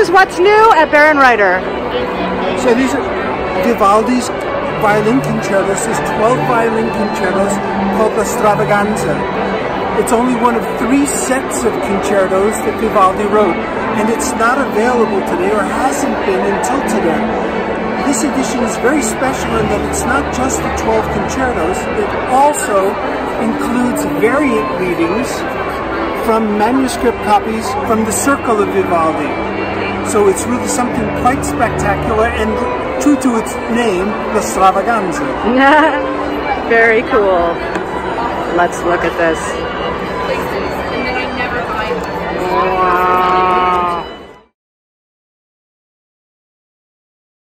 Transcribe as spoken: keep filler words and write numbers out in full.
us what's new at Barenreiter. So these are Vivaldi's violin concertos. There's twelve violin concertos called the Stravaganza. It's only one of three sets of concertos that Vivaldi wrote, and it's not available today, or hasn't been until today. This edition is very special in that it's not just the twelve concertos, it also includes variant readings from manuscript copies from the Circle of Vivaldi. So it's really something quite spectacular and true to its name, the Stravaganza. Very cool. Let's look at this. Wow.